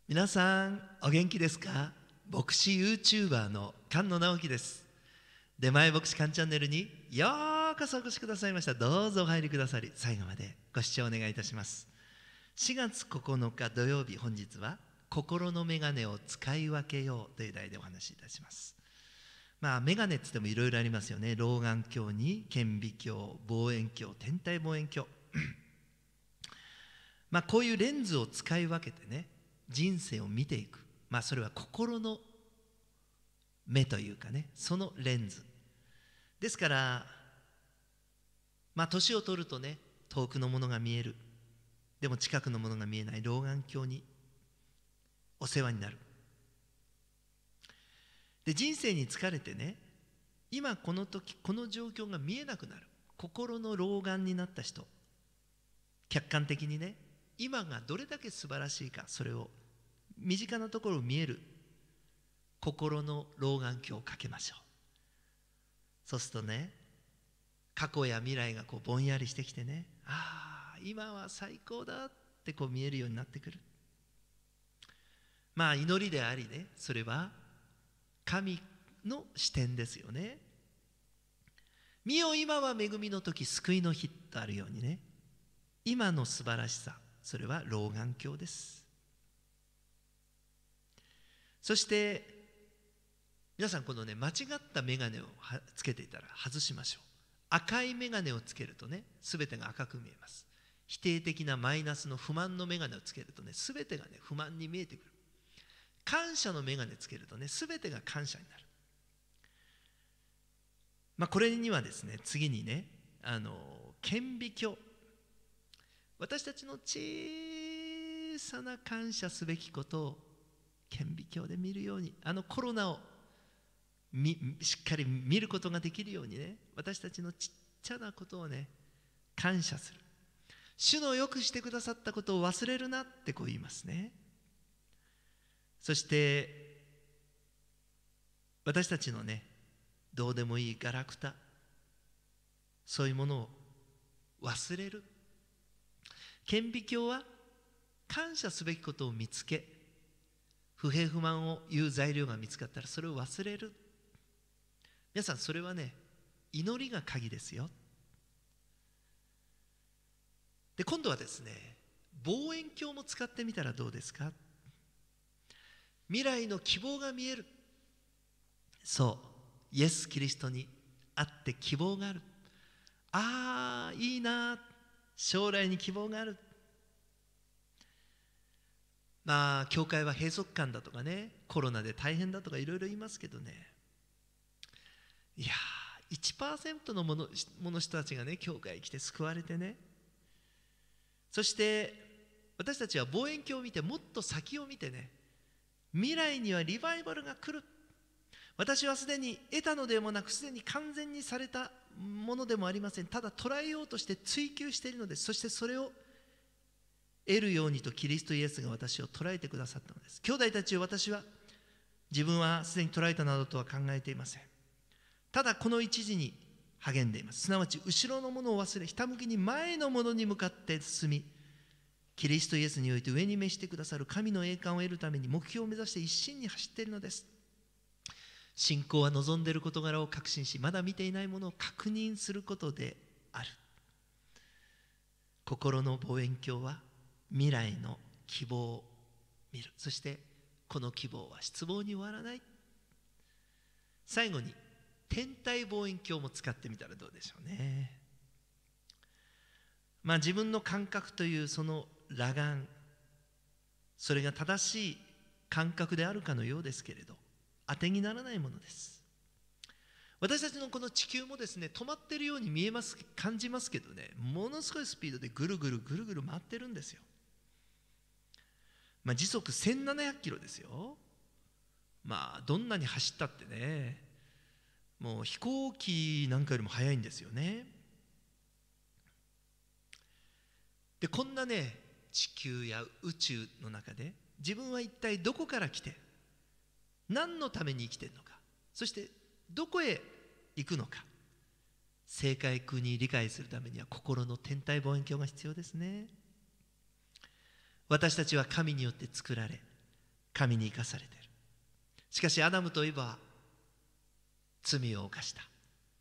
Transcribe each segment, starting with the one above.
皆さんお元気ですか？牧師 YouTuber の菅野直樹です。出前牧師菅チャンネルにようこそお越しくださいました。どうぞお入りくださり、最後までご視聴お願いいたします。4月9日土曜日、本日は心のメガネを使い分けようという題でお話しいたします。メガネって言ってもいろいろありますよね。老眼鏡に顕微鏡、望遠鏡、天体望遠鏡こういうレンズを使い分けてね、人生を見ていく、それは心の目というかね、そのレンズですから、年を取るとね、遠くのものが見える、でも近くのものが見えない老眼鏡にお世話になる。で、人生に疲れてね、今この時この状況が見えなくなる、心の老眼になった人、客観的にね、今がどれだけ素晴らしいか、それを身近なところを見える心の老眼鏡をかけましょう。そうするとね、過去や未来がぼんやりしてきてね、今は最高だって見えるようになってくる。祈りでありね、それは神の視点ですよね。見よ今は恵みの時、救いの日とあるようにね、今の素晴らしさ、それは老眼鏡です。そして皆さん、このね、間違った眼鏡をつけていたら外しましょう。赤い眼鏡をつけるとね、全てが赤く見えます。否定的なマイナスの不満の眼鏡をつけるとね、全てがね、不満に見えてくる。感謝の眼鏡つけるとね、全てが感謝になる。これにはですね、次にね、顕微鏡、私たちの小さな感謝すべきことを顕微鏡で見るように、コロナをしっかり見ることができるようにね、私たちのちっちゃなことをね、感謝する。主のよくしてくださったことを忘れるなって言いますね。そして私たちのね、どうでもいいガラクタ、そういうものを忘れる。顕微鏡は感謝すべきことを見つけ、不平不満を言う材料が見つかったらそれを忘れる。皆さん、それはね、祈りが鍵ですよ。で、今度はですね、望遠鏡も使ってみたらどうですか？未来の希望が見える。そう、イエス・キリストにあって希望がある。いいな、将来に希望がある。教会は閉塞感だとかね、コロナで大変だとかいろいろ言いますけどね、1% の人たちがね、教会に来て救われてね、そして私たちは望遠鏡を見て、もっと先を見てね、未来にはリバイバルが来る。私はすでに得たのでもなく、すでに完全にされたものでもありません。ただ捉えようとして追求しているのです。そしてそれを得るようにとキリストイエスが私を捉えてくださったのです。兄弟たちを、私は自分はすでに捉えたなどとは考えていません。ただこの一時に励んでいます。すなわち後ろのものを忘れ、ひたむきに前のものに向かって進み、キリストイエスにおいて上に召してくださる神の栄冠を得るために目標を目指して一心に走っているのです。信仰は望んでいる事柄を確信し、まだ見ていないものを確認することである。心の望遠鏡は未来の希望を見る。そしてこの希望は失望に終わらない。最後に天体望遠鏡も使ってみたらどうでしょうね。自分の感覚というその裸眼、それが正しい感覚であるかのようですけれど、当てにならないものです。私たちのこの地球もですね、止まっているように見えます、感じますけどね、ものすごいスピードでぐるぐるぐるぐる回ってるんですよ。時速1700キロですよ。どんなに走ったってね、もう飛行機なんかよりも速いんですよね。で、こんなね、地球や宇宙の中で自分は一体どこから来て何のために生きているのか、そしてどこへ行くのか、正確に理解するためには心の天体望遠鏡が必要ですね。私たちは神によって作られ、 神に生かされている。しかしアダムとエバは罪を犯した。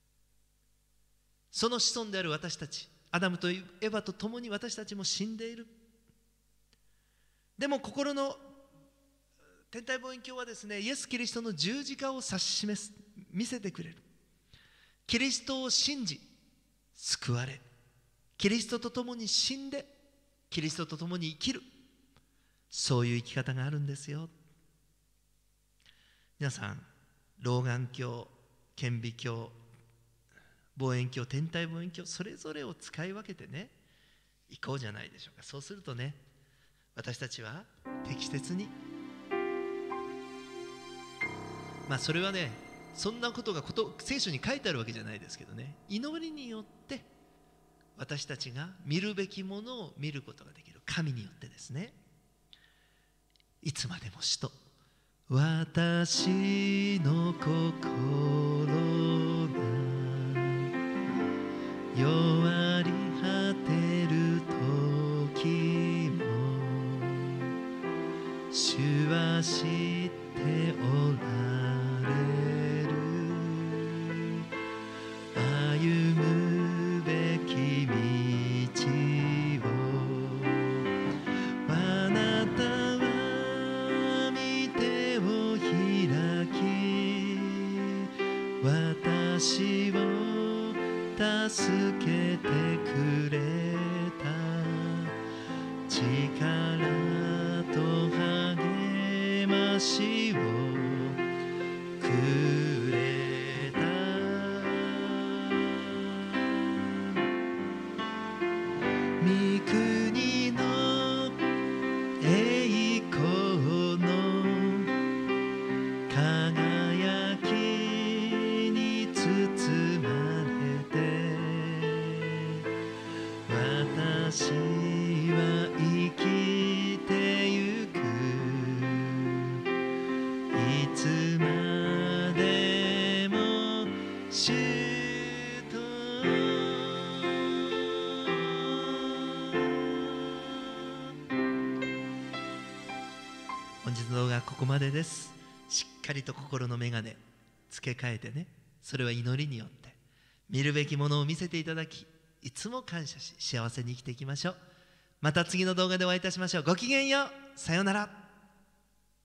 その子孫である私たち、アダムとエバと共に私たちも死んでいる。でも心の天体望遠鏡はですね、イエス・キリストの十字架を指し示す、見せてくれる。キリストを信じ救われ、キリストと共に死んでキリストと共に生きる、そういう生き方があるんですよ。皆さん、老眼鏡、顕微鏡、望遠鏡、天体望遠鏡、それぞれを使い分けてね、いこうじゃないでしょうか。そうするとね、私たちは適切に、それはね、そんなことが聖書に書いてあるわけじゃないですけどね、祈りによって私たちが見るべきものを見ることができる。神によってですね。いつまでも主と、私の心が弱り果てる時も、主は知っておられる。歩むべき道をあなたは御手を開き、私を助けてくれた。力と励ましをくれた。御国の栄光の輝きに包まれて、私は生きてゆく。いつまでも主と。本日の動画はここまでです。しっかりと心の眼鏡付け替えてね、それは祈りによって見るべきものを見せていただき、いつも感謝し幸せに生きていきましょう。また次の動画でお会いいたしましょう。ごきげんよう。さようなら。